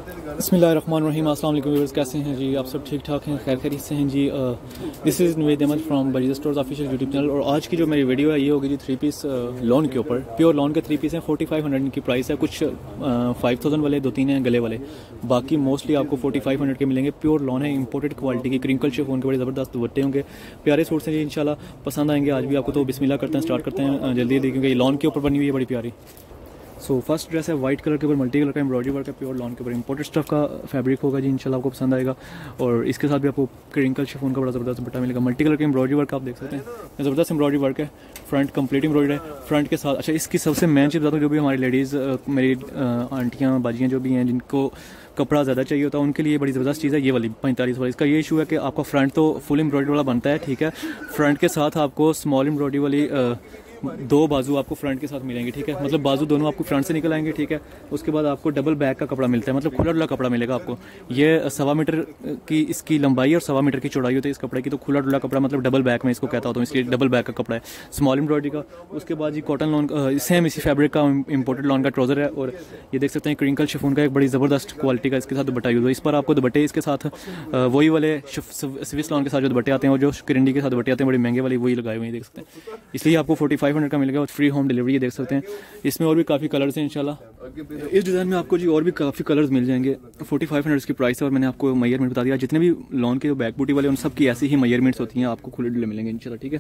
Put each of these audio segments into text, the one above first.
बिस्मिल्लाहिर्रहमानिर्रहीम, अस्सलाम वालेकुम व्यूअर्स, कैसे हैं जी आप सब? ठीक ठाक हैं, खैर खैरियत से हैं जी। This is Naveed Ahmed from Bajiza stores official YouTube channel. और आज की जो मेरी वीडियो है ये होगी जी 3 पीस लॉन के ऊपर। प्योर लॉन के 3 पीस हैं, 4500 इनकी प्राइस है। कुछ 5000 वाले 2-3 हैं गले वाले, बाकी मोस्टली आपको 4500 के मिलेंगे। प्योर लॉन है, इंपोर्टेड क्वालिटी की, क्रिंकल शिफॉन के बड़े ज़बरदस्त दुपट्टे होंगे, प्यारे सूट्स हैं जी, इंशाल्लाह पसंद आएंगे आज भी आपको। तो बिस्मिल्लाह करते हैं, स्टार्ट करते हैं जल्दी जल्दी, क्योंकि ये लॉन के ऊपर बनी हुई है बड़ी प्यारी। सो फर्स्ट ड्रेस है वाइट कलर के ऊपर मल्टी कलर का एम्ब्रॉयडरी वर्क है, प्योर लॉन के ऊपर इंपोर्टेड स्टफ का फैब्रिक होगा जी, इंशाल्लाह आपको पसंद आएगा। और इसके साथ भी आपको क्रिंकल शिफॉन का बड़ा ज़बरदस्त दुपट्टा मिलेगा। मल्टी कलर के एम्ब्रॉयडरी वर्क आप देख सकते हैं, ज़बरदस्त एम्ब्रॉयडरी वर्क है। फ्रंट कंप्लीट एम्ब्रॉयडरी है फ्रंट के साथ। अच्छा, इसकी सबसे मेन चीज़ बताता हूँ, जो भी हमारी लेडीज़ मेरी आंटियाँ बाजियाँ जो भी हैं जिनको कपड़ा ज़्यादा चाहिए होता है उनके लिए बड़ी ज़बरदस्त चीज़ है ये वाली 45 वाली। इसका ये इशू है कि आपका फ्रंट तो फुल एम्ब्रॉयडरी वाला बनता है, ठीक है। फ्रंट के साथ आपको स्मॉल एम्ब्रॉयडरी वाली 2 बाजू आपको फ्रंट के साथ मिलेंगे, ठीक है। मतलब बाजू दोनों आपको फ्रंट से निकल आएंगे, ठीक है। उसके बाद आपको डबल बैक का कपड़ा मिलता है, मतलब खुला डुला कपड़ा मिलेगा आपको। ये 1.25 मीटर की इसकी लंबाई और 1.25 मीटर की चौड़ाई होती है इस कपड़े की। तो खुला डुला कपड़ा मतलब डबल बैक में इसको कहता हूँ, इसलिए डबल बैक का कपड़ा है, स्मॉल एम्ब्रॉयडरी का। उसके बाद जी कॉटन लॉन सेम इसी फैब्रिक का इंपोर्टेड लॉन का ट्राउजर है। और ये देख सकते हैं क्रिंकल शिफॉन का एक बड़ी ज़बरदस्त क्वालिटी का इसके साथ दुपट्टा यूज है। इस पर आपको दुपट्टे इसके साथ वही वाले स्विस लॉन के साथ जो दुपट्टे आते हैं और जो क्रिंडी के साथ दुपट्टे आते हैं बड़े महंगे वाली, वही लगाए हुए हैं, देख सकते हैं। इसलिए आपको 4500 का मिलेगा और फ्री होम डिलीवरी, ये देख सकते हैं। इसमें और भी काफ़ी कलर्स हैं इंशाल्लाह। इस डिज़ाइन में आपको जी और भी काफ़ी कलर्स मिल जाएंगे। 4500 की प्राइस है और मैंने आपको मेजरमेंट बता दिया। जितने भी लॉन के जो बैक बूटी वाले उन सब की ऐसी ही मेजरमेंट्स होती हैं, आपको खुले डुले मिलेंगे इंशाल्लाह, ठीक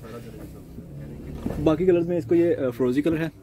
है। बाकी कलर्स में इसको ये फ्रोजी कलर है,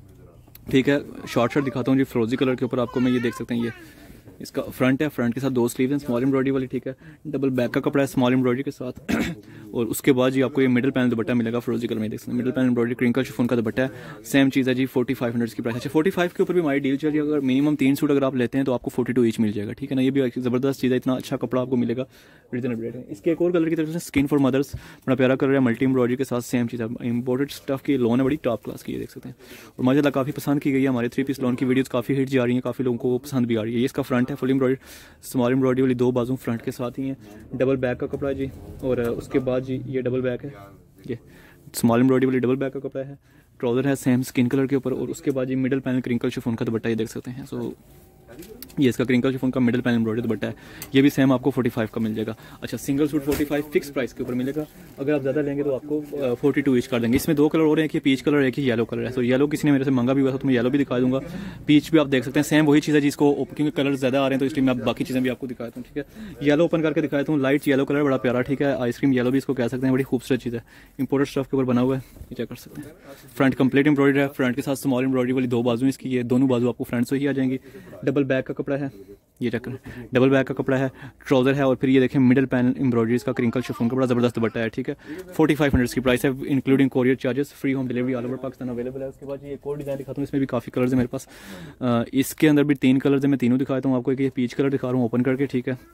ठीक है। शॉर्ट दिखाता हूँ जी, फ्रोजी कलर के ऊपर आपको मैं ये देख सकते हैं। ये इसका फ्रंट है, फ्रंट के साथ 2 स्लीव्स हैं स्मॉल एम्ब्रॉयडरी वाली, ठीक है। डबल बैक का कपड़ा है स्मॉल एम्ब्रॉयडरी के साथ। और उसके बाद जी आपको ये मिडल पैनल दुपट्टा मिलेगा फ्रोजी कलर में, देख सकते हैं। Middle panel embroidery crinkle chiffon का दुपट्टा है, सेम चीज़ है जी। 4500 की प्राइस है। 45 के ऊपर भी हमारी डील चल रही है। अगर मिनिमम 3 सूट अगर आप लेते हैं तो आपको 42 ईच मिल जाएगा, ठीक है ना। ये भी ज़बरदस्त चीज़ है, इतना अच्छा कपड़ा आपको मिलेगा रिजनेबल रेट है। इसके एक और कलर की तरफ से स्किन फॉर मदर्स, बड़ा प्यारा कलर है, मल्टी एम्ब्रॉयडरी के साथ, सेम चीज़ है। इंपोर्टेड स्टफ की लोन है, बड़ी टॉप क्लास की, ये देख सकते हैं। और माशाल्लाह काफ़ी पसंद की गई है। हमारे 3 पीस लोन की वीडियोज़ काफ़ी हिट जा रही हैं, काफ़ी लोगों को पसंद भी आ रही है। इसका फ्रंट है फुल एम्ब्रॉयडरी, स्मॉल एम्ब्रॉयडरी वाली 2 बाजू फ्रंट के साथ ही हैं। डबल बैक का कपड़ा है जी। और उसके बाद जी ये डबल बैक है, ये स्मॉल एम्ब्रॉयडरी वाली डबल बैक का कपड़ा है। ट्राउजर है सेम स्किन कलर के ऊपर। और उसके बाद ये मिडल पैनल क्रिंकल शिफॉन का दुपट्टा, ये देख सकते हैं। सो ये इसका क्रिंकल शिफॉन का मिडल पैनल एम्ब्रॉयडरी दुपट्टा है, ये भी सेम आपको 45 का मिल जाएगा। अच्छा, सिंगल सूट 45 फिक्स प्राइस के ऊपर मिलेगा। अगर आप ज़्यादा लेंगे तो आपको 42 ईच कर देंगे। इसमें 2 कलर और हैं, एक ये पीच कलर है, एक ये येलो कलर है। तो येलो किसी ने मेरे से मंगा भी हुआ था तो मैं येलो भी दिखा दूंगा। पीच भी आप देख सकते हैं, सेम वही चीज़ है जिसको, क्योंकि कलर ज़्यादा आ रहे हैं तो इसलिए मैं बाकी चीज़ें भी आपको दिखाता हूँ, ठीक है। येलो ओपन करके दिखाता हूँ, लाइट येलो कलर, बड़ा प्यारा, ठीक है। आइसक्रीम येलो भी इसको कह सकते हैं, बड़ी खूबसूरत चीज़ है। इंपोर्टेड स्टफ के ऊपर बना हुआ है, ये चेक कर सकते हैं। फ्रंट कंप्लीट एम्ब्रॉयडरी है, फ्रंट के साथ स्मॉल एम्ब्रॉयडरी वाली 2 बाजू इसकी, ये दोनों बाजू आपको फ्रंट से ही आ जाएंगी। डबल बैक का कपड़ा है, ये चेक करें, डबल बैक का कपड़ा है, ट्राउजर है। और फिर ये देखें मिडल पैनल एम्ब्रॉयडरी का क्रिंकल शिफॉन का बड़ा ज़बरदस्त दुपट्टा है, ठीक है। 4500 की प्राइस है, including courier charges, free home delivery all over Pakistan available है। उसके बाद ये एक और डिज़ाइन दिखाता हूँ, इसमें भी काफ़ी कलर्स है मेरे पास। इसके अंदर भी 3 कलर्स है, मैं तीनों दिखाता हूँ आपको। एक ये पीच कलर दिखा रहा हूँ ओपन करके, ठीक है।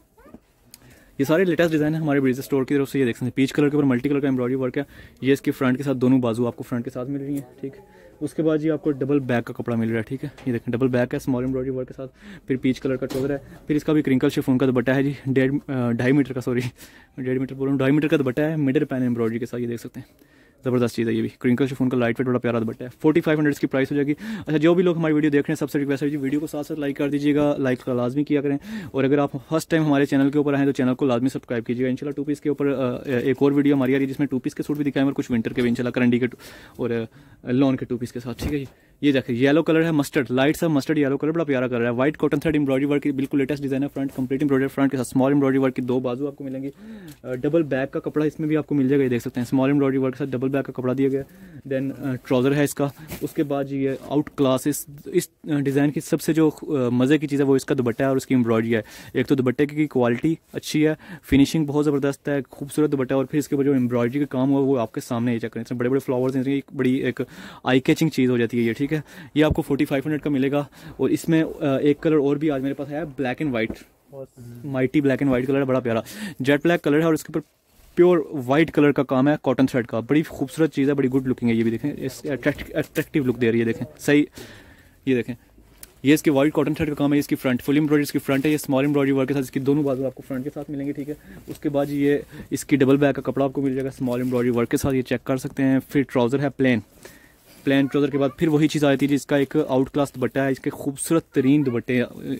ये सारे लेटेस्ट डिज़ाइन है हमारे बजीज़ा स्टोर की तरफ से, ये देख सकते हैं। पीच कलर के ऊपर मल्टी कलर का एम्ब्रॉयडरी वर्क है, ये इसकी फ्रंट के साथ दोनों बाजू आपको फ्रंट के साथ मिल रही है, ठीक। उसके बाद जी आपको डबल बैक का कपड़ा मिल रहा है, ठीक है। ये देखें डबल बैक है स्मॉल एम्ब्रॉयडरी वर्क के साथ, फिर पीच कलर का ट्राउजर है, फिर इसका भी क्रिंकल शिफॉन का दुपट्टा है जी। 2.5 मीटर का, सॉरी 1.5 मीटर बोल रहा हूँ, 2.5 मीटर का दुपट्टा है मिडल पैनल एम्ब्रॉयडरी के साथ, ये देख सकते हैं। ज़बरदस्त चीज़ है ये भी, क्रिंकल शिफॉन का लाइट वेट बड़ा प्यारा दुपट्टा है। 4500 की प्राइस हो जाएगी। अच्छा, जो भी लोग हमारी वीडियो देख रहे हैं सबसे रिक्वेस्ट है जी, वीडियो को साथ साथ लाइक कर दीजिएगा, लाइक का लाजमी किया करें। और अगर आप फर्स्ट टाइम हमारे चैनल के ऊपर आए तो चैनल को लाजमी सब्सक्राइब कीजिएगा। इंशाल्लाह 2 पीस के ऊपर एक और वीडियो हमारी आ रही है जिसमें 2 पीस के सूट भी दिखाएंगे और कुछ विंटर के भी इंशाल्लाह, करंडी के और लॉन के 2 पीस के साथ, ठीक है जी। ये देखिए येलो कलर है, मस्टर्ड, लाइट सा मस्टर्ड येलो कलर, बड़ा प्यारा कलर है। White cotton thread embroidery work की बिल्कुल लेटेस्ट डिजाइन है। फ्रंट कंप्लीट एम्ब्रॉयडरी, फ्रंट के साथ स्मॉल एम्ब्रॉयडरी वर्क की 2 बाजू आपको मिलेंगी। डबल बैक का कपड़ा इसमें भी आपको मिल जाएगा, ये देख सकते हैं। स्मॉल एम्ब्रॉयडरी वर्क के साथ डबल बैक का कपड़ा दिया गया, देन ट्राउजर है इसका। उसके बाद ये आउट क्लास इस डिज़ाइन की सबसे जो मज़े की चीज़ है वो इसका दुपट्टा है और उसकी एम्ब्रॉयडरी है। एक तो दुपट्टे की क्वालिटी अच्छी है, फिनिशिंग बहुत ज़बरदस्त है, खूबसूरत दुपट्टा है। और फिर इसके ऊपर जो एम्ब्रॉयडरी का काम हुआ वो आपके सामने ये चेक करें, इसमें बड़े बड़े फ्लावर्स हैं, एक बड़ी एक आई कैचिंग चीज़ हो जाती है ये, ठीक है। ये आपको 4500 का मिलेगा। और इसमें एक कलर और भी आज मेरे पास है, black and white, mighty black and white colour है, बड़ा प्यारा जेट ब्लैक कलर है। और इसके ऊपर प्योर वाइट कलर का काम है कॉटन थ्रेड का, बड़ी खूबसूरत चीज़ है, बड़ी गुड लुकिंग है। ये भी देखें, इस अट्रैक्टिव लुक दे रही है, देखें सही, ये देखें। ये इसके वाइट कॉटन थ्रेड का काम है। इसकी फ्रंट फुल एम्ब्रॉयडरी इसकी फ्रंट है, ये स्मॉल एम्ब्रॉयडरी वर्क के साथ इसकी दोनों बाजू आपको फ्रंट के साथ मिलेंगे, ठीक है। उसके बाद ये इसकी डबल बैक का कपड़ा आपको मिल जाएगा स्मॉल एम्ब्रॉयडरी वर्क के साथ, ये चेक कर सकते हैं। फिर ट्राउजर है प्लेन ट्राउजर के बाद फिर वही चीज़ आ जाती है जिसका एक आउट क्लास दुपट्टा है। इसके खूबसूरत तरीन दुपट्टे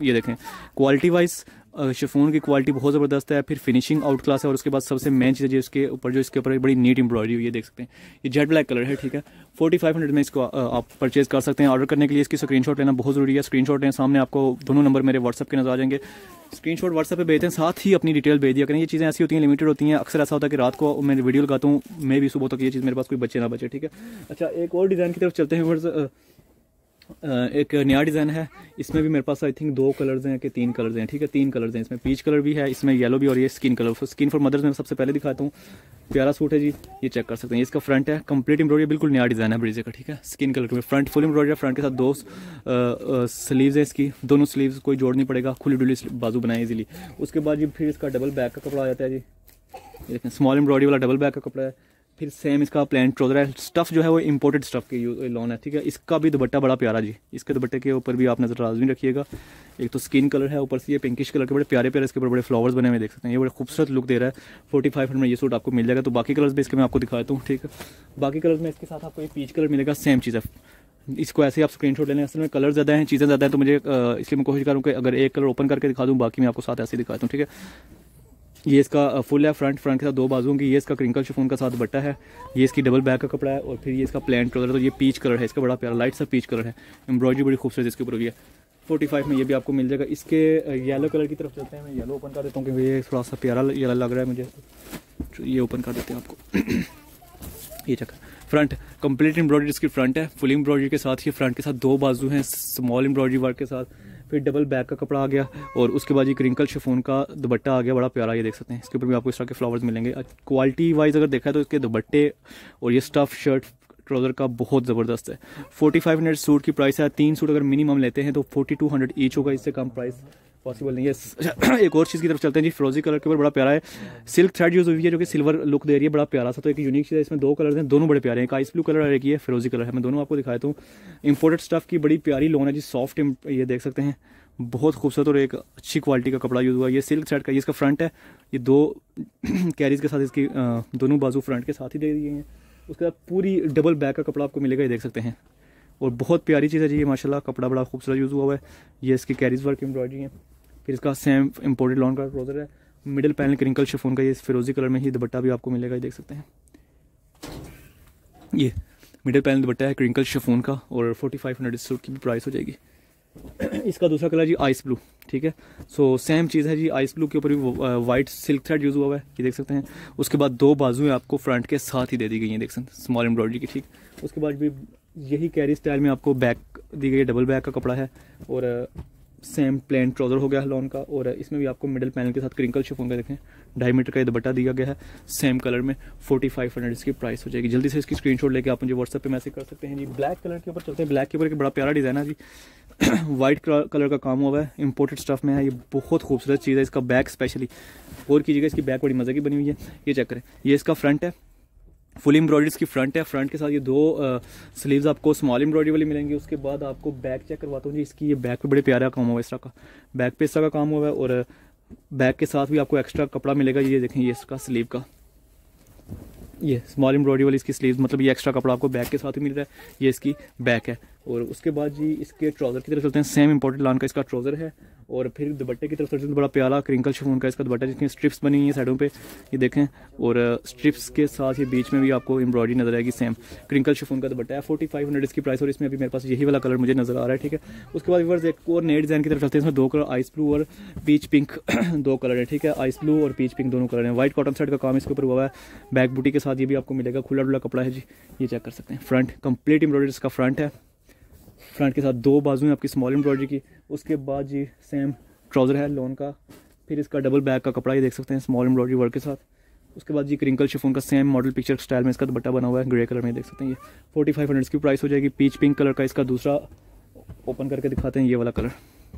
ये देखें क्वालिटी वाइज शिफॉन की क्वालिटी बहुत ज़बरदस्त है, फिर फिनिशिंग आउट क्लास है, और उसके बाद सबसे मेन चीज़ है इसके ऊपर जो इसके ऊपर बड़ी नीट एम्ब्रॉयडरी हुई है, देख सकते हैं। ये जेट ब्लैक कलर है, ठीक है। 4500 में इसको आप परचेज़ कर सकते हैं। ऑर्डर करने के लिए इसकी स्क्रीनशॉट लेना बहुत ज़रूरी है। स्क्रीनशॉट लें, सामने आपको दोनों नंबर मेरे व्हाट्सअप के नजर आ जाएंगे। स्क्रीनशॉट व्हाट्सएप पे भेजते हैं, साथ ही अपनी डिटेल भेज दिया करें। ये चीज़ें ऐसी होती हैं, लिमिटेड होती हैं। अक्सर ऐसा होता है कि रात को मैं वीडियो लगाता हूँ, मैं भी सुबह तक ये चीज़ मेरे पास कोई बचे ना बचे, ठीक है। अच्छा, एक और डिज़ाइन की तरफ चलते हैं। एक नया डिज़ाइन है, इसमें भी मेरे पास आई थिंक 2 कलर्स हैं कि 3 कलर्स हैं, ठीक है। 3 कलर्स हैं, इसमें पीच कलर भी है, इसमें येलो भी, और ये skin colour. Skin for mothers में सबसे पहले दिखाता हूँ। प्यारा सूट है जी, ये चेक कर सकते हैं। इसका फ्रंट है कंप्लीट एम्ब्रॉयडरी, बिल्कुल नया डिज़ाइन है ब्रीजे का, ठीक है। स्किन कलर में फ्रंट फुल एम्ब्रॉयडरी, फ्रंट के साथ 2 स्लीव्स हैं इसकी, दोनों स्लीव्स कोई जोड़ नहीं पड़ेगा, खुली डुली बाजू बनाए इजीली। उसके बाद जी फिर इसका डबल बैक का कपड़ा आ जाता है जी, ये देखें स्मॉल एम्ब्रॉयडरी वाला डबल बैक का कपड़ा है। फिर सेम इसका प्लेन ट्राउजर है। स्टफ़ जो है वो इंपोर्टेड स्टफ़ की लॉन है, ठीक है। इसका भी दुपट्टा बड़ा प्यारा जी, इसके दुपट्टे के ऊपर भी आप नजर लाजमी रखिएगा। एक तो स्किन कलर है, ऊपर से ये पिंकिश कलर के बड़े प्यारे प्यारे इसके ऊपर बड़े फ्लावर्स बने हुए देख सकते हैं। ये बड़े खूबसूरत लुक दे रहा है। 4500 में ये सूट आपको मिल जाएगा। तो बाकी कलर्स भी इसके मैं आपको दिखाता हूँ, ठीक है। बाकी कलर्स में इसके साथ आपको ये पीच कलर मिलेगा, सेम चीज़ है। इसको ऐसे ही आप स्क्रीनशॉट ले लें। असल में कलर ज़्यादा हैं, चीज़ें ज़्यादा हैं, तो मुझे इसलिए मैं कोशिश करूँ कि अगर एक कलर ओपन करके दिखा दूँ, बाकी मैं आपको साथ ऐसे दिखाता हूँ, ठीक है। ये इसका फुल है, फ्रंट के साथ 2 बाजुओं की। ये इसका क्रिंकल शिफॉन का साथ दुपट्टा है। ये इसकी डबल बैक का कपड़ा है, और फिर ये इसका प्लेन ट्राउजर। तो ये पीच कलर है, इसका बड़ा प्यारा लाइट सा पीच कलर है। एम्ब्रॉयडरी बड़ी खूबसूरत इसके ऊपर भी है। 45 में ये भी आपको मिल जाएगा। इसके येलो कलर की तरफ चलते हैं। मैं येलो ओपन कर देता हूँ क्योंकि ये थोड़ा सा प्यारा येलो लग रहा है मुझे, तो ये ओपन कर देते हैं आपको। ये चक्कर फ्रंट कंप्लीट एम्ब्रॉयडरी इसकी फ्रंट है, फुल एम्ब्रॉयडरी के साथ। ये फ्रंट के साथ 2 बाजू हैं स्मॉल एम्ब्रॉयडरी वर्क के साथ। फिर डबल बैक का कपड़ा आ गया, और उसके बाद ये क्रिंकल शिफॉन का दुपट्टा आ गया, बड़ा प्यारा, ये देख सकते हैं। इसके ऊपर भी आपको इस तरह के फ्लावर्स मिलेंगे। क्वालिटी वाइज अगर देखा है तो इसके दुपट्टे और ये स्टफ शर्ट ट्राउजर का बहुत ज़बरदस्त है। 4500 सूट की प्राइस है। 3 सूट अगर मिनिमम लेते हैं तो 4200 ईच होगा, इससे कम प्राइस पॉसिबल नहीं है। एक और चीज़ की तरफ चलते हैं जी, फिरोजी कलर के ऊपर बड़ा प्यारा है। सिल्क थ्रेड यूज हुई है जो कि सिल्वर लुक दे रही है, बड़ा प्यारा सा। तो एक यूनिक चीज़ है, इसमें 2 कलर हैं, दोनों बड़े प्यारे हैं। एक आइस ब्लू कलर और एक ये फिरोजी कलर है। मैं दोनों आपको दिखाता हूँ। इंपोर्टेड स्टफ की बड़ी प्यारी लोन है जी, सॉफ्ट, ये देख सकते हैं, बहुत खूबसूरत और एक अच्छी क्वालिटी का कपड़ा यूज़ हुआ। ये सिल्क थ्रेड का, ये इसका फ्रंट है। ये 2 कैरीज के साथ इसकी दोनों बाजू फ्रंट के साथ ही दे दिए हैं। उसके बाद पूरी डबल बैक का कपड़ा आपको मिलेगा, ये देख सकते हैं, और बहुत प्यारी चीज़ है जी ये, माशाल्लाह कपड़ा बड़ा खूबसूरत यूज़ हुआ है। ये इसकी कैरीज वर्क एम्ब्रॉयडरी है। फिर इसका सेम इंपोर्टेड लॉन का ट्राउजर है। मिडिल पैनल क्रिंकल शिफॉन का, ये फिरोजी कलर में ही दुपट्टा भी आपको मिलेगा, ये देख सकते हैं। ये मिडिल पैनल दुपट्टा है क्रिंकल शिफॉन का, और 4500 सूट की भी प्राइस हो जाएगी। इसका दूसरा कलर जी आइस ब्लू, ठीक है। सो सेम चीज़ है जी, आइस ब्लू के ऊपर भी वाइट सिल्क थ्रेड यूज़ हुआ है, ये देख सकते हैं। उसके बाद 2 बाजुएं आपको फ्रंट के साथ ही दे दी गई हैं, देख सकते हैं, स्मॉल एम्ब्रॉयडरी की, ठीक। उसके बाद भी यही कैरी स्टाइल में आपको बैक दी गई है, डबल बैक का कपड़ा है, और सेम प्लेन ट्राउजर हो गया है लॉन का। और इसमें भी आपको मिडिल पैनल के साथ क्रिंकल शिफॉन का देखें 2.5 मीटर का ये दुपट्टा दिया गया है, सेम कलर में। 4500 इसकी प्राइस हो जाएगी। जल्दी से इसकी स्क्रीनशॉट लेके आप मुझे व्हाट्सएप पे मैसेज कर सकते हैं जी। ब्लैक कलर के ऊपर चलते हैं। ब्लैक के ऊपर एक बड़ा प्यारा डिज़ाइन है जी, वाइट कलर का काम हुआ है, इंपोर्टेड स्टफ में है। ये बहुत खूबसूरत चीज़ है। इसका बैक स्पेशली और कीजिएगा, इसकी बैक बड़ी मज़े की बनी हुई है। ये चेक करें, ये इसका फ्रंट है, फुल एम्ब्रॉयडरी की फ्रंट है। फ्रंट के साथ ये 2 स्लीव्स आपको स्मॉल एम्ब्रॉयडरी वाली मिलेंगी। उसके बाद आपको बैक चेक करवाता हूँ जी, इसकी ये बैक पे बड़े प्यारा काम हुआ है, इस तरह का बैक पे इस तरह का काम हुआ है। और बैक के साथ भी आपको एक्स्ट्रा कपड़ा मिलेगा, ये देखें, ये इसका स्लीव का, ये स्मॉल एम्ब्रॉयडरी वाली इसकी स्लीव्स, मतलब ये एक्स्ट्रा कपड़ा आपको बैक के साथ ही मिल रहा है। ये इसकी बैक है। और उसके बाद जी इसके ट्राउजर की तरफ चलते हैं। सेम इंपोर्टेड लॉन का इसका ट्राउजर है। और फिर दुपट्टे की तरफ चलते हैं, बड़ा प्यारा क्रिंकल शिफॉन का इसका दुपट्टा, जिसमें स्ट्रिप्स बनी हुई हैं साइडों पे, ये देखें। और स्ट्रिप्स के साथ ये बीच में भी आपको एम्ब्रॉयडरी नजर आएगी। सेम क्रिंकल शिफॉन का दुपट्टा है। 4500 इसकी प्राइस, और इसमें अभी मेरे पास यही वाला कलर मुझे नजर आ रहा है, ठीक है। उसके बाद व्यूअर्स एक और नए डिज़ाइन की तरफ चलते हैं। इसमें 2 कलर, आइस ब्लू और पीच पिंक 2 कलर है, ठीक है। आइस ब्लू और पीच पिंक दोनों कलर हैं। व्हाइट कॉटन सेट का काम इसके ऊपर हुआ है। बैक बूटी के साथ ये भी आपको मिलेगा, खुला डुला कपड़ा है जी, ये चेक कर सकते हैं। फ्रंट कंप्लीट एम्ब्रॉयडरी इसका फ्रंट है। फ्रंट के साथ 2 बाजू हैं आपकी स्मॉल एम्ब्रॉयडरी की। उसके बाद जी सेम ट्राउजर है लोन का। फिर इसका डबल बैक का कपड़ा, ये देख सकते हैं, स्मॉल एम्ब्रॉयडरी वर्क के साथ। उसके बाद जी क्रिंकल शिफॉन का सेम मॉडल पिक्चर स्टाइल में इसका दुपट्टा बना हुआ है, ग्रे कलर में, देख सकते हैं। ये 4500 की प्राइस हो जाएगी। पीच पिंक कलर का इसका दूसरा ओपन करके दिखाते हैं, ये वाला कलर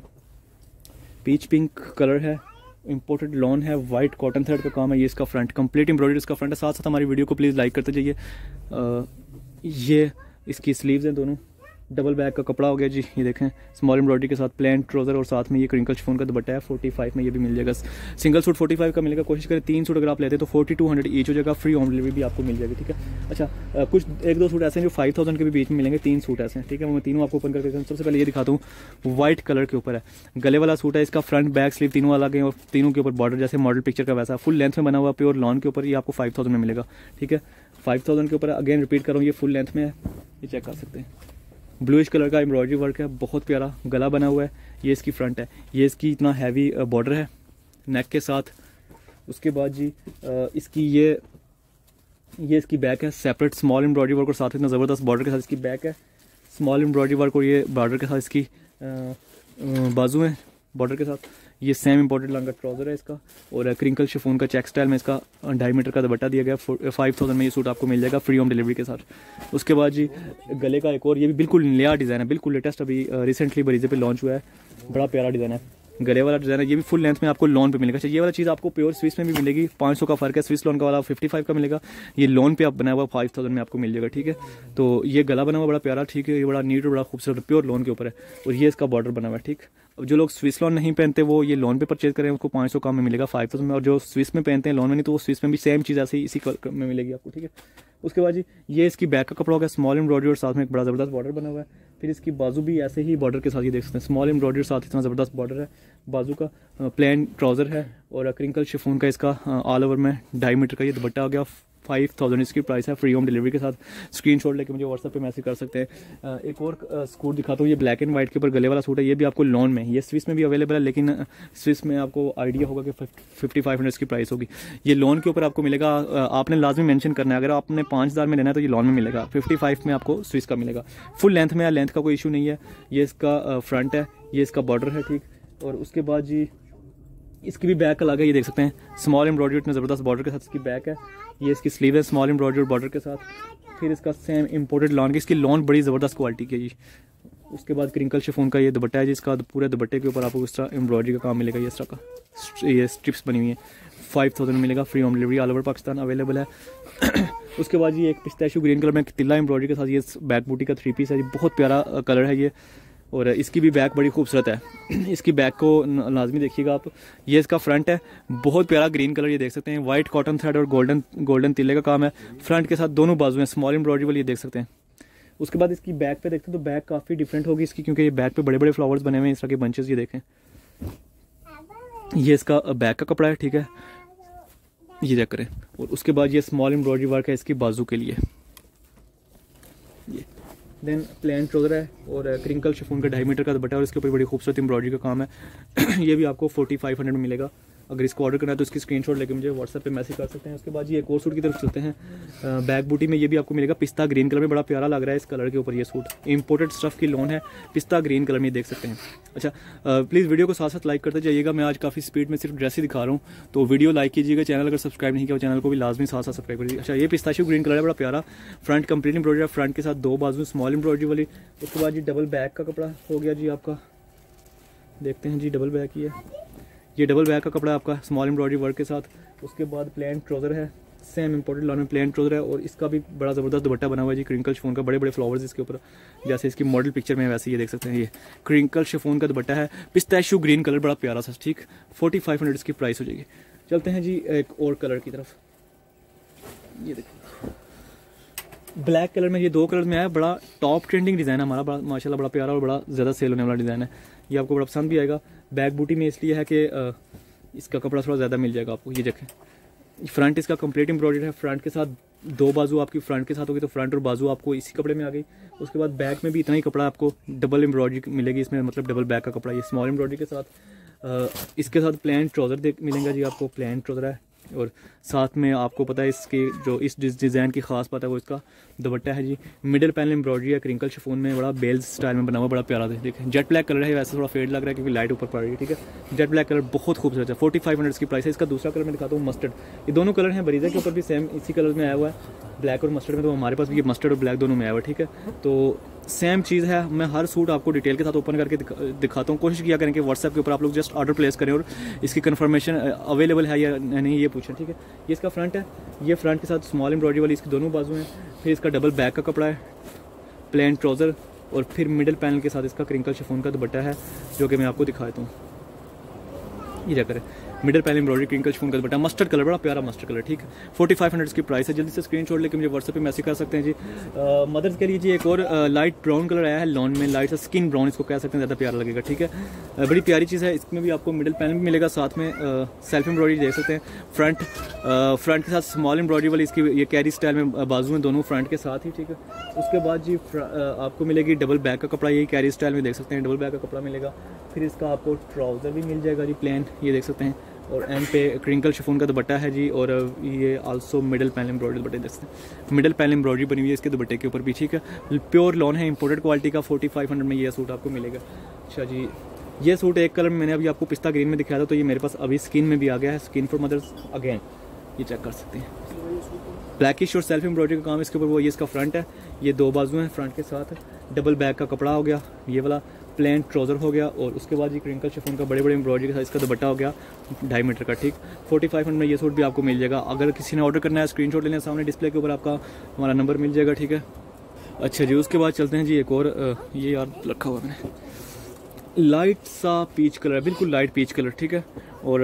पीच पिंक कलर है। इंपोर्टेड लॉन है, वाइट कॉटन थ्रेड का काम है। ये इसका फ्रंट कंप्लीट एम्ब्रॉयडरी इसका फ्रंट है। साथ साथ हमारी वीडियो को प्लीज़ लाइक करते जाइए। ये इसकी स्लीव्स हैं दोनों, डबल बैक का कपड़ा हो गया जी, ये देखें स्मॉल एम्ब्रॉयडरी के साथ प्लेन ट्राउजर और साथ में ये क्रिंकल शिफॉन का दुपट्टा है। 45 में ये भी मिल जाएगा। सिंगल सूट 45 का मिलेगा। कोशिश करें 3 सूट अगर आप लेते हैं तो 4200 ईच हो जाएगा। फ्री होम डिलीवरी भी आपको मिल जाएगी, ठीक है। अच्छा कुछ 1-2 सूट ऐसे हैं जो 5000 के भी बीच में मिलेंगे। 3 सूट ऐसे हैं, ठीक है। मैं तीनों आपको ओपन करके सबसे पहले ये दिखाता हूँ, वाइट कलर के ऊपर है, गले वाला सूट है। इसका फ्रंट बैक स्लीव तीनों अलग हैं और तीनों के ऊपर बॉर्डर जैसे मॉडल पिक्चर का वैसा फुल लेंथ में बना हुआ प्योर लॉन के ऊपर। ये आपको 5000 में मिलेगा, ठीक है। 5000 के ऊपर अगेन रिपीट कर रहा हूँ, ये फुल लेंथ में है, ये चेक कर सकते हैं। ब्लूइश कलर का एम्ब्रॉयडरी वर्क है, बहुत प्यारा गला बना हुआ है। ये इसकी फ्रंट है, ये इसकी इतना हैवी बॉर्डर है नेक के साथ। उसके बाद जी इसकी ये इसकी बैक है, सेपरेट स्मॉल एम्ब्रॉयडरी वर्क और साथ इतना ज़बरदस्त बॉर्डर के साथ इसकी बैक है। स्मॉल एम्ब्रॉयडरी वर्क और ये बॉर्डर के साथ इसकी बाजू है बॉर्डर के साथ। ये सेम इम्पोर्टेड लॉन्ग का ट्राउजर है इसका और क्रिंकल शिफॉन का चेक स्टाइल में इसका 2.5 मीटर का दुपट्टा दिया गया। 5000 में ये सूट आपको मिल जाएगा फ्री होम डिलीवरी के साथ। उसके बाद जी गले का एक और, ये भी बिल्कुल नया डिज़ाइन है, बिल्कुल लेटेस्ट, अभी रिसेंटली बरीजे पे लॉन्च हुआ है। बड़ा प्यारा डिज़ाइन है, गले वाला डिज़ाइन है। ये भी फुल लेंथ में आपको लोन पे मिलेगा। अच्छा ये वाला चीज़ आपको प्योर स्विस में भी मिलेगी। 500 का फ़र्क है, स्विस लोन का वाला 55 का मिलेगा। ये लोन पे आप बना हुआ 5000 में आपको मिल जाएगा, ठीक है। तो ये गला बना हुआ बड़ा प्यारा, ठीक है। ये बड़ा नीट और बड़ा खूबसूरत प्योर लोन के ऊपर है और ये इसका बॉर्डर बना हुआ है, ठीक। अब जो लोग स्विस लोन नहीं पहनते वो ये लोन पे परचेज करें, उसको 500 कम में मिलेगा 5000 में। और जो स्विस में पहनते हैं लोन में नहीं, तो वो स्विस में भी सेम चीज़ ऐसे ही इसी में मिलेगी आपको, ठीक है। उसके बाद जी ये इसकी बैक का कपड़ा होगा, स्मॉल एम्ब्रॉयडरी और साथ में एक बड़ा ज़बरदस्त बॉर्डर बना हुआ है। फिर इसकी बाजू भी ऐसे ही बॉर्डर के साथ ही देख सकते हैं, स्मॉल एम्ब्रॉयडरी साथ इतना ज़बरदस्त बॉर्डर है। बाजू का प्लेन ट्राउज़र है और क्रिंकल शिफॉन का इसका ऑल ओवर में 2.5 मीटर का ये दुपट्टा हो गया। 5000 इसकी प्राइस है फ्री होम डिलीवरी के साथ। स्क्रीनशॉट लेके मुझे व्हाट्सएप पे मैसेज कर सकते हैं। एक और सूट दिखाता हूँ, ये ब्लैक एंड वाइट के ऊपर गले वाला सूट है। ये भी आपको लॉन में, ये स्विस में भी अवेलेबल है, लेकिन स्विस में आपको आइडिया होगा कि 5500 इसकी प्राइस होगी। ये लॉन के ऊपर आपको मिलेगा। आपने लाजमी मेंशन करना है, अगर आपने 5000 में लेना है तो ये लॉन में मिलेगा। 55 में आपको स्विस का मिलेगा। फुल लेंथ में है, लेंथ का कोई इशू नहीं है। ये इसका फ्रंट है, ये इसका बॉर्डर है, ठीक। और उसके बाद जी इसकी भी बैक अलग है, ये देख सकते हैं स्मॉल एम्ब्रॉयडरी इतने ज़बरदस्त बॉर्डर के साथ इसकी बैक है। ये इसकी स्लीव है स्मॉल एम्ब्रॉयडरी बॉर्डर के साथ। फिर इसका सेम इम्पोर्टेड लॉन की, इसकी लॉन बड़ी ज़बरदस्त क्वालिटी की है जी। उसके बाद क्रिंकल शिफॉन का ये दुपट्टा है जिसका पूरे दुपट्टे के ऊपर आपको इस तरह एम्ब्रॉयडरी का काम मिलेगा। ये इस तरह का ये स्ट्रिप्स बनी हुई है। 5000 में मिलेगा। Free home delivery all over Pakistan available है। उसके बाद ये एक पिस्ताशियो ग्रीन कलर में तिल्ला एम्ब्रॉयडरी के साथ ये बैक बूटी का 3 पीस है। बहुत प्यारा कलर है ये और इसकी भी बैक बड़ी खूबसूरत है। इसकी बैक को लाजमी देखिएगा आप। ये इसका फ्रंट है, बहुत प्यारा ग्रीन कलर, ये देख सकते हैं। वाइट कॉटन थ्रेड और गोल्डन तिल्ले का काम है। फ्रंट के साथ दोनों बाजू में स्मॉल एम्ब्रॉयडरी वाली, ये देख सकते हैं। उसके बाद इसकी बैक पे देखते हैं तो बैक काफ़ी डिफरेंट होगी इसकी, क्योंकि ये बैक पे बड़े बड़े फ्लावर्स बने हुए हैं इस तरह के बंचेस, ये देखें। ये इसका बैक का कपड़ा है, ठीक है, ये चेक करें। और उसके बाद ये स्मॉल एम्ब्रॉयडरी वर्क है इसकी बाजू के लिए। ये देन प्लेन ट्राउजर है और क्रिंकल शिफॉन का 2.5 मीटर का दुपट्टा और इसके ऊपर बड़ी खूबसूरत एम्ब्रॉयडरी का काम है। ये भी आपको 4500 में मिलेगा। अगर इसको ऑर्डर करना है तो इसकी स्क्रीनशॉट लेके मुझे व्हाट्सएप पे मैसेज कर सकते हैं। उसके बाद ये एक और सूट की तरफ चलते हैं। बैक बूटी में ये भी आपको मिलेगा, पिस्ता ग्रीन कलर में, बड़ा प्यारा लग रहा है इस कलर के ऊपर। ये सूट इंपोर्टेड स्टफ की लोन है, पिस्ता ग्रीन कलर में, देख सकते हैं। अच्छा प्लीज़ वीडियो को साथ साथ लाइक करते जाइएगा। मैं आज काफ़ी स्पीड में सिर्फ ड्रेस ही दिखा रहा हूँ, तो वीडियो लाइक कीजिएगा। चैनल अगर सब्सक्राइब नहीं किया चैनल को भी लाजमी साथ साथ सब्सक्राइब करिए। अच्छा ये पिस्ताशियो ग्रीन कलर है, बड़ा प्यारा। फ्रंट कंप्लीट एम्ब्रॉयडरी, फ्रंट के साथ 2 बाजू स्मॉल एम्ब्रॉयडरी वाली। उसके बाद जी डबल बैक का कपड़ा हो गया जी आपका, देखते हैं जी डबल बैक ही है। ये डबल बैक का कपड़ा आपका स्मॉल एम्ब्रॉयडरी वर्क के साथ। उसके बाद प्लेन ट्राउजर है, सेम इम्पोर्टेड लॉन में प्लेन ट्राउजर है और इसका भी बड़ा ज़बरदस्त दुपट्टा बना हुआ है जी क्रिंकल शिफॉन का। बड़े बड़े फ्लावर्स इसके ऊपर, जैसे इसकी मॉडल पिक्चर में वैसे ये देख सकते हैं। ये क्रिंकल शिफॉन का दुपट्टा है, पिस्ताशियो ग्रीन कलर, बड़ा प्यारा सा, ठीक। 4500 इसकी प्राइस हो जाएगी। चलते हैं जी एक और कलर की तरफ। ये देखो ब्लैक कलर में, ये 2 कलर में है। बड़ा टॉप ट्रेंडिंग डिज़ाइन है हमारा, बड़ा माशाल्लाह बड़ा प्यारा और बड़ा ज़्यादा सेल होने वाला डिज़ाइन है। ये आपको बड़ा पसंद भी आएगा। बैक बूटी में इसलिए है कि इसका कपड़ा थोड़ा ज़्यादा मिल जाएगा आपको। ये देखें फ्रंट इसका कंप्लीट एम्ब्रॉयडरी है, फ्रंट के साथ 2 बाजू आपकी फ्रंट के साथ होगी, तो फ्रंट और बाजू आपको इसी कपड़े में आ गई। उसके बाद बैक में भी इतना ही कपड़ा आपको डबल एम्ब्रॉयडरी मिलेगी इसमें, मतलब डबल बैक का कपड़ा। ये स्मॉल एम्ब्रॉयडरी के साथ इसके साथ प्लेन ट्राउज़र मिलेंगे जी आपको, प्लेन ट्राउज़र है। और साथ में आपको पता है इसके जो इस डिज़ाइन की खास बात है वो इसका दुपट्टा है जी। मिडिल पैनल एम्ब्रॉयडरी है, क्रिंकल शिफॉन में, बड़ा बेल्स स्टाइल में बना हुआ, बड़ा प्यारा है। देखें जेट ब्लैक कलर है, वैसे थोड़ा फेड लग रहा है क्योंकि लाइट ऊपर पड़ रही है, ठीक है। जेट ब्लैक कलर बहुत खूबसूरत है। 4500 इसकी प्राइस है। इसका दूसरा कलर मैं दिखाता हूँ, मस्टर्ड। ये दोनों कलर हैं, बरीजा के ऊपर भी सेम इसी कलर में आया हुआ है, ब्लैक और मस्टर्ड में। तो हमारे पास भी ये मस्टर्ड और ब्लैक दोनों में आया हुआ है, ठीक है। तो सेम चीज़ है। मैं हर सूट आपको डिटेल के साथ ओपन करके दिखाता हूँ। कोशिश किया करें कि व्हाट्सएप के ऊपर आप लोग जस्ट ऑर्डर प्लेस करें और इसकी कंफर्मेशन अवेलेबल है या नहीं ये पूछें, ठीक है। ये इसका फ्रंट है, ये फ्रंट के साथ स्मॉल एम्ब्रॉयडरी वाली इसकी दोनों बाजू हैं। फिर इसका डबल बैक का कपड़ा है, प्लेन ट्राउज़र और फिर मिडल पैनल के साथ इसका क्रिंकल शिफॉन का दुपट्टा है जो कि मैं आपको दिखा देता हूँ। ये क्या करें, middle panel embroidery crinkle chiffon का दुपट्टा, मस्टर्ड कलर, बड़ा प्यारा मस्टर्ड कलर, ठीक है। 4500 की प्राइस है। जल्दी से स्क्रीनशॉट लेके मुझे व्हाट्सएप पे मैसेज कर सकते हैं जी। मदर्स के लिए जी एक और लाइट ब्राउन कलर आया है लॉन में, लाइट सा स्किन ब्राउन इसको कह सकते हैं, ज़्यादा प्यारा लगेगा, ठीक है। बड़ी प्यारी चीज़ है। इसमें भी आपको मिडल पैनल भी मिलेगा, साथ में सेल्फ एम्ब्रॉयडरी देख सकते हैं। फ्रंट के साथ स्मॉल एम्ब्रॉयडरी वाली इसकी ये कैरी स्टाइल में बाजू में दोनों फ्रंट के साथ ही, ठीक है। उसके बाद जी आपको मिलेगी डबल बैक का कपड़ा, यही कैरी स्टाइल में देख सकते हैं, डबल बैक का कपड़ा मिलेगा। फिर इसका आपको ट्राउज़र भी मिल जाएगा जी प्लेन, ये देख सकते हैं। और एंड पे क्रिंकल शिफॉन का दुपट्टा है जी। और ये आल्सो मिडल पैनल एम्ब्रॉयडरी दुपट्टे देख सकते हैं, मिडल पैनल एम्ब्रॉयडरी बनी हुई है इसके दुपट्टे के ऊपर भी, ठीक है। प्योर लॉन है, इंपोर्टेड क्वालिटी का। 4500 में ये सूट आपको मिलेगा। अच्छा जी, ये सूट एक कलर में मैंने अभी आपको पिस्ता ग्रीन में दिखाया था, तो ये मेरे पास अभी स्किन में भी आ गया है, स्किन फॉर मदर्स अगेन, ये चेक कर सकते हैं। ब्लैकिश और सेल्फ एम्ब्रॉयडरी का काम इसके ऊपर, वो ये इसका फ्रंट है, ये दो बाजू हैं फ्रंट के साथ। डबल बैक का कपड़ा हो गया ये वाला, प्लेन ट्राउज़र हो गया। और उसके बाद ये क्रिंकल शिफॉन का बड़े बड़े एम्ब्रॉयडरी के साथ इसका दुपट्टा हो गया 2.5 मीटर का, ठीक। 4500 में ये सूट भी आपको मिल जाएगा। अगर किसी ने ऑर्डर करना है स्क्रीनशॉट लेना, सामने डिस्प्ले के ऊपर आपका हमारा नंबर मिल जाएगा, ठीक है। अच्छा जी, उसके बाद चलते हैं जी एक और, ये यार रखा हुआ मैंने, लाइट सा पीच कलर, बिल्कुल लाइट पीच कलर, ठीक है। और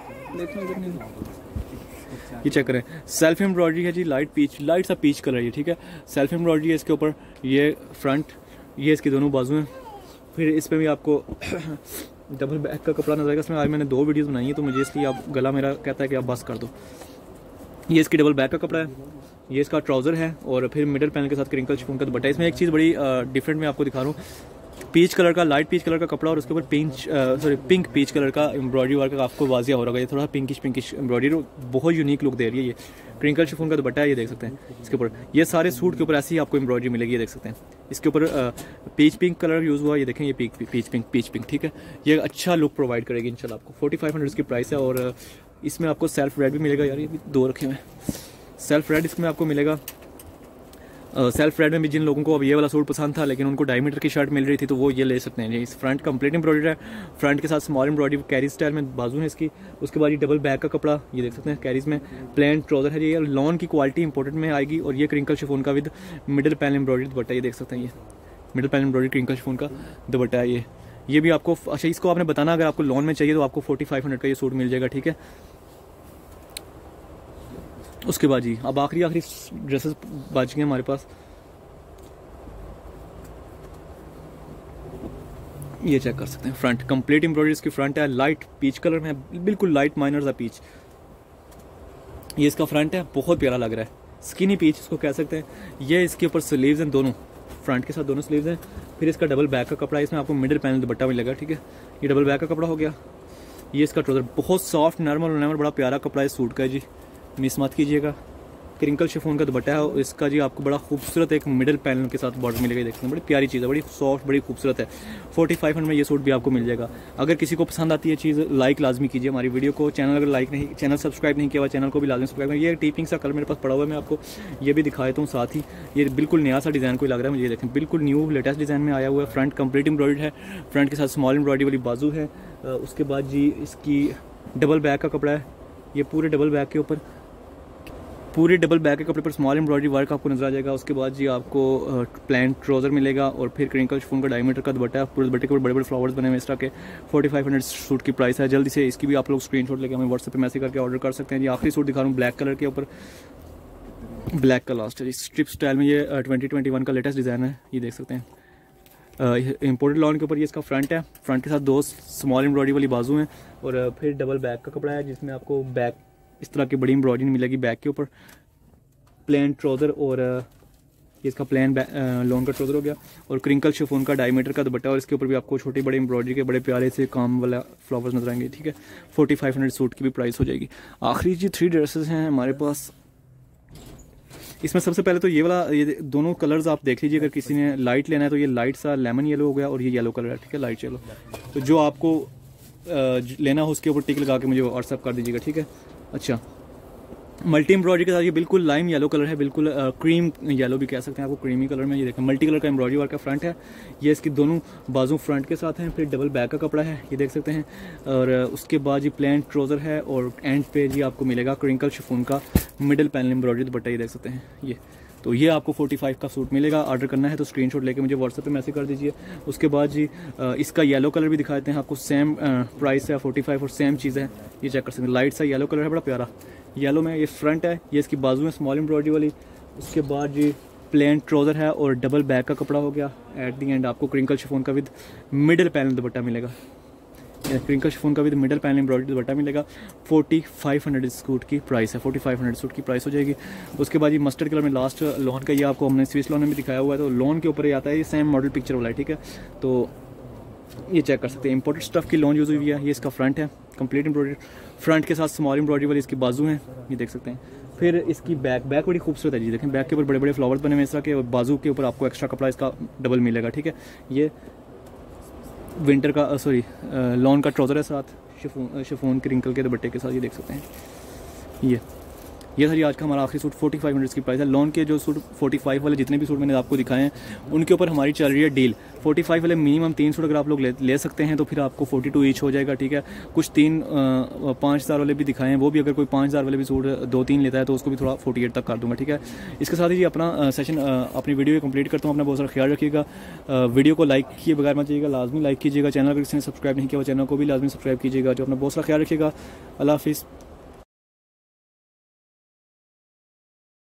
ये चेक करें, सेल्फ एम्ब्रॉयडरी है जी, लाइट सा पीच कलर ये, ठीक है। सेल्फ एम्ब्रॉयडरी है इसके ऊपर, ये फ्रंट, ये इसकी दोनों बाजू हैं। फिर इस पर भी आपको डबल बैक का कपड़ा नजर आएगा। इसमें आज मैंने 2 वीडियोस बनाई है, तो मुझे इसलिए आप गला मेरा कहता है कि आप बस कर दो। ये इसकी डबल बैक का कपड़ा है, ये इसका ट्राउज़र है। और फिर मिडल पैनल के साथ क्रिंकल शिफॉन का दुपट्टा। इसमें एक चीज़ बड़ी डिफरेंट मैं आपको दिखा रहा हूँ, पीच कलर का, लाइट पीच कलर का कपड़ा, और उसके ऊपर पिंक पीच कलर का एम्ब्रॉयडरी वर्क आपको वाजिया हो रहा है। ये थोड़ा पिंकिश एम्ब्रॉयडरी, बहुत यूनिक लुक दे रही है। ये क्रिंकल शिफॉन का दुपट्टा है, ये देख सकते हैं इसके ऊपर। ये सारे सूट के ऊपर ऐसी ही आपको एम्ब्रॉयडरी मिलेगी, ये देख सकते हैं। इसके ऊपर पीच पिंक कलर यूज़ हुआ, ये देखें, ये पीच पिंक, ठीक है। ये अच्छा लुक प्रोवाइड करेगी इंशाल्लाह आपको। 4500 की प्राइस है। और इसमें आपको सेल्फ रेड भी मिलेगा, यार ये भी 2 रखे हुए हैं, सेल्फ रेड इसमें आपको मिलेगा। सेल्फ रेड में भी जिन लोगों को अब ये वाला सूट पसंद था लेकिन उनको 2.5 मीटर की शर्ट मिल रही थी, तो वो ये ले सकते हैं। इस फ्रंट कंप्लीट एम्ब्रॉयडरी है, फ्रंट के साथ स्मॉल एम्ब्रॉयडरी कैरी स्टाइल में बाजू है इसकी। उसके बाद ये डबल बैक का कपड़ा, ये देख सकते हैं, कैरीज में प्लेन ट्राउज़र है। ये लॉन की क्वालिटी इंपोर्टेड में आएगी। और ये क्रिंकल शिफॉन का विद मिडल पैनल एम्ब्रॉयडरी दुपट्टा, ये देख सकते हैं, ये middle panel embroidery crinkle chiffon का दुपट्टा है ये भी आपको। अच्छा, इसको आपने बताना अगर आपको लॉन में चाहिए तो आपको 4500 का ये सूट मिल जाएगा, ठीक है। उसके बाद जी अब आखिरी ड्रेसेस बच गए हमारे पास। ये चेक कर सकते हैं, फ्रंट कंप्लीट एम्ब्रॉयडरी इसकी फ्रंट है, लाइट पीच कलर में, बिल्कुल लाइट माइनर सा पीच। ये इसका फ्रंट है, बहुत प्यारा लग रहा है, स्किनी पीच इसको कह सकते हैं। ये इसके ऊपर स्लीव्स हैं, दोनों फ्रंट के साथ दोनों स्लीव्स हैं। फिर इसका डबल बैक का कपड़ा है, इसमें आपको मिडल पैनल दुपट्टा मिलेगा, ठीक है। ये डबल बैक का कपड़ा हो गया। ये इसका ट्राउजर बहुत सॉफ्ट नॉर्मल बड़ा प्यारा कपड़ा है सूट का है जी, मिस मत कीजिएगा। क्रिंकल शिफॉन का दुपट्टा है इसका जी, आपको बड़ा खूबसूरत एक मिडल पैनल के साथ बॉर्डर मिलेगा, देखते हैं, बड़ी प्यारी चीज़ है, बड़ी सॉफ्ट, बड़ी खूबसूरत है। 4500 में ये सूट भी आपको मिल जाएगा। अगर किसी को पसंद आती है चीज़, लाइक लाजमी कीजिए हमारी वीडियो को। चैनल सब्सक्राइब नहीं किया हुआ, चैनल को भी लाजमी सब्सक्राइब करें। ये टीपिंग सा कलर मेरे पास पड़ा हुआ है, मैं आपको ये भी दिखा देता हूँ साथ ही। ये बिल्कुल नया सा डिज़ाइन कोई लग रहा है मुझे, ये देखें, बिल्कुल न्यू लेटेस्ट डिज़ाइन में आया हुआ है। फ्रंट कंप्लीट एम्ब्रॉयडरी है, फ्रंट के साथ स्मॉल एम्ब्रॉयडरी वाली बाजू है। उसके बाद जी इसकी डबल बैक का कपड़ा है, ये पूरे डबल बैक के ऊपर, पूरे डबल बैक के कपड़े पर स्मॉल एम्ब्रॉयडरी वर्क आपको नजर आ जाएगा। उसके बाद जी आपको प्लेन ट्राउजर मिलेगा। और फिर क्रिंकल शिफॉन का 2.5 मीटर का दुपट्टा है, पूरे दुपट्टे के ऊपर बड़े बड़े फ्लावर्स बने हुए इस तरह के। 4500 सूट की प्राइस है। जल्दी से इसकी भी आप लोग स्क्रीनशॉट लेके हमें व्हाट्सएप पे मैसेज करके ऑर्डर कर सकते हैं। ये आखिरी सूट दिखा रहा हूँ ब्लैक कलर के ऊपर, ब्लैक का लास्ट है, स्ट्रिप स्टाइल में। ये 2021 का लेटेस्ट डिज़ाइन है, ये देख सकते हैं। इम्पोर्टेड लॉन के ऊपर ये इसका फ्रंट है, फ्रंट के साथ 2 स्मॉल एम्ब्रॉयडरी वाली बाजू हैं। और फिर डबल बैक का कपड़ा है, जिसमें आपको बैक इस तरह की बड़ी एम्ब्रॉयडरी मिलेगी बैक के ऊपर। प्लेन ट्राउज़र और ये इसका प्लेन लॉन का ट्राउज़र हो गया। और क्रिंकल शिफॉन का 2.5 मीटर का दुपट्टा, और इसके ऊपर भी आपको छोटी बड़ी एम्ब्रॉयडरी के बड़े प्यारे से काम वाला फ्लावर्स नजर आएंगे, ठीक है। 4500 सूट की भी प्राइस हो जाएगी। आखिरी जी 3 ड्रेसेस हैं हमारे पास। इसमें सबसे पहले तो ये वाला, ये दोनों कलर्स आप देख लीजिए। अगर किसी ने लाइट लेना है तो ये लाइट सा लेमन येलो हो गया, और ये येलो कलर है, ठीक है, लाइट येलो। तो जो आपको लेना हो उसके ऊपर टिक लगा के मुझे व्हाट्सएप कर दीजिएगा, ठीक है। अच्छा, मल्टी एम्ब्रॉयडरी के साथ ये बिल्कुल लाइम येलो कलर है, बिल्कुल क्रीम येलो भी कह सकते हैं आपको, क्रीमी कलर में। ये देखें, मल्टी कलर का एम्ब्रॉयडरी वर्क का फ्रंट है। ये इसकी दोनों बाजू फ्रंट के साथ हैं। फिर डबल बैक का कपड़ा है, ये देख सकते हैं। और उसके बाद ये प्लेन ट्राउज़र है। और एंड पे जी आपको मिलेगा क्रिंकल शिफॉन का मिडल पैनल एम्ब्रॉयडरी दुपट्टा, ये देख सकते हैं। ये तो ये आपको 45 का सूट मिलेगा। ऑर्डर करना है तो स्क्रीनशॉट लेके मुझे व्हाट्सएप पे मैसेज कर दीजिए। उसके बाद जी इसका येलो कलर भी दिखाते हैं आपको, सेम प्राइस है 45 और सेम चीज़ है, ये चेक कर सकते हैं। लाइट सा येलो कलर है, बड़ा प्यारा येलो में। ये फ्रंट है, ये इसकी बाजू में स्मॉल एम्ब्रॉयडरी वाली। उसके बाद जी प्लेन ट्राउज़र है और डबल बैक का कपड़ा हो गया। एट दी एंड आपको क्रिंकल शिफॉन का विद मिडल पैनल दुपट्टा मिलेगा। क्रिंकल शिफॉन का विद मिडल पैनल एम्ब्रॉयडरी दुपट्टा मिलेगा। 4500 सूट की प्राइस है, 4500 सूट की प्राइस हो जाएगी। उसके बाद ये मस्टर्ड कलर में लास्ट लॉन का, ये आपको हमने स्विस लॉन में भी दिखाया हुआ है, तो लॉन के ऊपर ही आता है, ये सेम मॉडल पिक्चर वाला है, ठीक है। तो ये चेक कर सकते हैं, इंपोर्टेड स्टफ की लॉन यूज़ हुई है। ये इसका फ्रंट है, कंप्लीट एम्ब्रॉयडरी फ्रंट के साथ स्मॉल एम्ब्रॉयडरी वाली इसकी बाजू है, ये देख सकते हैं। फिर इसकी बैक बड़ी खूबसूरत है जी, देखें बैक के ऊपर बड़े बड़े फ्लावर्स बने हुए इस तरह के, और बाजू के ऊपर आपको एक्स्ट्रा कपड़ा इसका डबल मिलेगा, ठीक है। ये विंटर का सॉरी लॉन का ट्राउज़र है साथ शिफॉन के रिंकल के दुपट्टे के साथ, ये देख सकते हैं। ये था जी आज का हमारा आखिरी सूट। 4500 की प्राइस है। लॉन के जो सूट 45 वाले जितने भी सूट मैंने आपको दिखाए हैं उनके ऊपर हमारी चल रही है डील। 45 वाले मिनिमम 3 सूट अगर आप लोग ले सकते हैं तो फिर आपको 42 ईच हो जाएगा, ठीक है। कुछ 5,000 वाले भी दिखाए हैं, वो भी अगर कोई 5,000 वाले भी सूट 2-3 लेता है तो उसको भी थोड़ा 48 तक कर दूंगा, ठीक है। इसके साथ ही अपना सेशन अपनी वीडियो कंप्लीट करता हूँ। अपना बहुत सारा ख्याल रखिएगा। वीडियो को लाइक किए बगैर मत जाइएगा, लाजमी लाइक कीजिएगा। चैनल अगर किसी ने सब्सक्राइब नहीं किया वो चैनल को भी लाजमी सब्सक्राइब कीजिएगा। जो अपना बहुत सारा ख्याल रखिएगा। अल्लाह हाफिज़।